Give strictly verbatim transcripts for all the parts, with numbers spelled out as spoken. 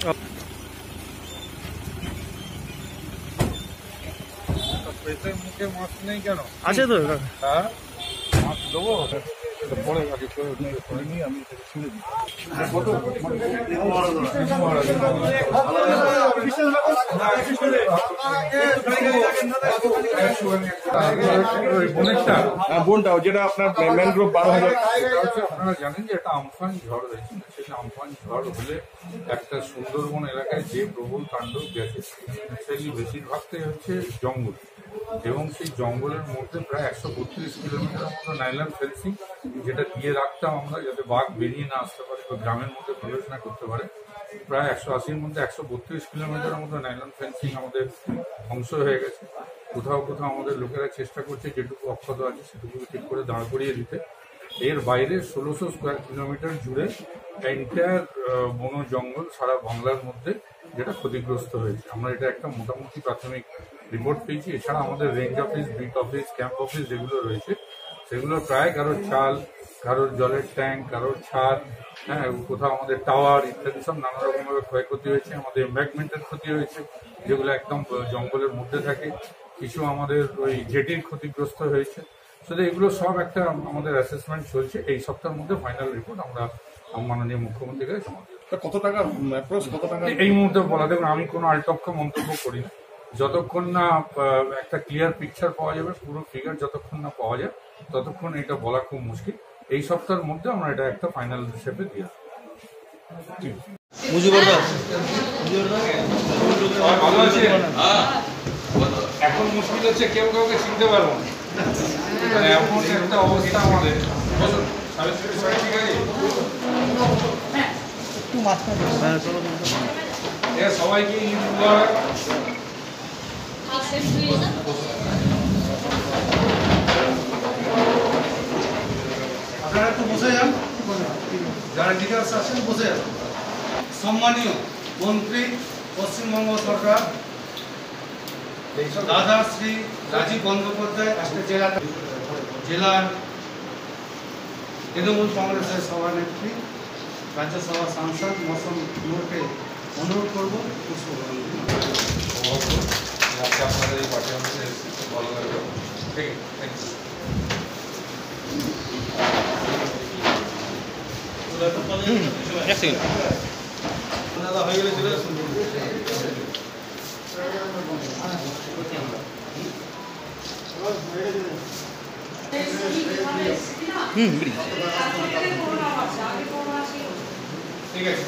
পেটের মুখে মাছ নেই কেন? আছে তো। হ্যাঁ, মাছ দেবো পরে আগে করে নিয়ে আমি শুনে দিই। বোনটা যেটা আপনার ম্যানগ্রোভ বারো হাজার, আপনারা জানেন যে একটা আমফন ঝড় হয়েছে। সেটা আমফন ঝড় হলে একটা সুন্দরবন এলাকায় যে প্রবল তাণ্ডব গেছে সেগুলি বেশিরভাগটাই হচ্ছে জঙ্গল, এবং সেই জঙ্গলের মধ্যে প্রায় একশো বত্রিশ কিলোমিটার মতো নাইলন ফেন্সিং যেটা দিয়ে রাখতাম আমরা যাতে বাঘ বেরিয়ে না আসতে পারে বা গ্রামের মধ্যে প্রবেশ না করতে পারে। প্রায় একশো আশির মধ্যে একশো বত্রিশ কিলোমিটারের মতো নাইলন ফেন্সিং আমাদের ধ্বংস হয়ে গেছে। কোথাও কোথাও আমাদের লোকেরা চেষ্টা করছে যেটুকু অক্ষত আছে সেটুকু ঠিক করে দাঁড় করিয়ে দিতে। এর বাইরে ষোলোশো স্কোয়ার কিলোমিটার জুড়ে এন্টায়ার বন জঙ্গল সারা বাংলার মধ্যে যেটা ক্ষতিগ্রস্ত হয়েছে। আমরা এটা একটা মোটামুটি প্রাথমিক রিপোর্ট পেয়েছি। এছাড়া আমাদের range office, beat office, camp office যেগুলো রয়েছে সেগুলো প্রায় কারোর চাল, কারোর জলের ট্যাঙ্ক, কারোর ছাদ, হ্যাঁ, কোথাও আমাদের টাওয়ার ইত্যাদি সব নানা রকমভাবে ক্ষয়ক্ষতি হয়েছে। আমাদের এমব্যাঙ্কমেন্টের ক্ষতি হয়েছে যেগুলো একদম জঙ্গলের মধ্যে থাকে। কিছু আমাদের ওই জেটির ক্ষতিগ্রস্ত হয়েছে। সেটা এগুলো সব একটা আমাদের অ্যাসেসমেন্ট চলছে। এই সপ্তাহের মধ্যে ফাইনাল রিপোর্ট আমরা মাননীয় মুখ্যমন্ত্রীর কাছে জমা দেব। কত টাকা কত টাকা এই মুহূর্তে বলা দেবেন, আমি কোনো আলটক্ষ মন্তব্য করি না। যতক্ষণ না একটা ক্লিয়ার পিকচার পাওয়া যাবে, পুরো ফিগার যতক্ষণ না পাওয়া যায় ততক্ষণ এটা বলা খুব মুশকিল। এই সপ্তাহের মধ্যে আমরা এটা একটা ফাইনাল হিসেবে দিয়ে ভালো আছে। এখন মুশকিল হচ্ছে কেউ কাউকে চিনতে পারবো না, এমন একটা অবস্থা আমাদের। ঠিক আছে, সবাইকে ঈদ মুবারক। আপনারা একটু বসে যান, যারা ডিটেলস আছেন বসে যান। সম্মানীয় মন্ত্রী পশ্চিমবঙ্গ সরকার দাদা শ্রী রাজীব বন্দ্যোপাধ্যায় আজকে জেলা জেলার তৃণমূল কংগ্রেসের সভানেত্রী রাজ্যসভা সাংসদ মৌসুম নূরকে অনুরোধ করব পুষ্পগ্রহণ। আপনাদের এই পার্টি আমাদের ভালো লাগবে। ঠিক আছে, হয়ে গেলে চলে আসুন। ঠিক আছে,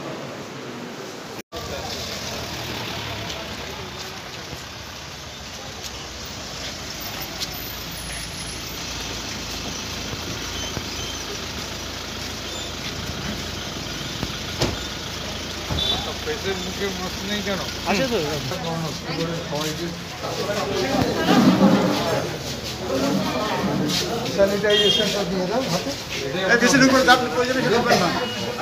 পেটের মুখে মাছ নেই কেন? আছে তো। স্যানিটাইজেশনটা দিয়ে দাও হাতে। বেশি ঢুকবেন না, আপনি প্রয়োজনে ঢুকবেন না।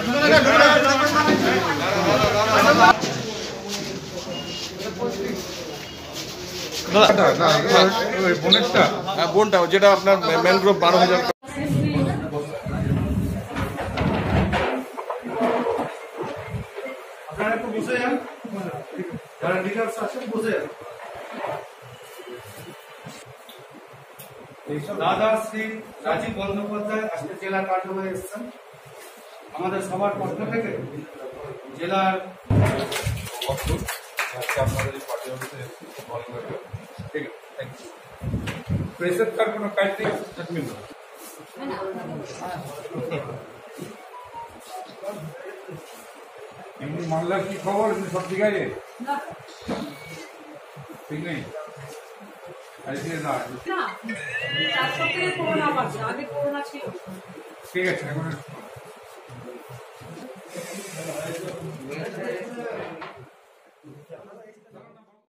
বোনেরটা বোনটা যেটা আপনার ম্যানগ্রোভ বারো হাজার। আপনারা একটু বসে যান, যারা ডিটেলস আছেন বসে যান। দাদা শ্রী রাজীব বন্দ্যোপাধ্যায় আজকে জেলার কার্যকরী এসেছেন। আমাদের সবার পক্ষ থেকে জেলার আপনাদের এই পার্টি অফিসে ভালো লাগবে। ঠিক আছে, থ্যাংক ইউ। প্রেসের তার কোনো কাজ নেই। এমনি মামলার কি খবর? সব ঠিক আছে? ঠিক নেই? ঠিক আছে, এখন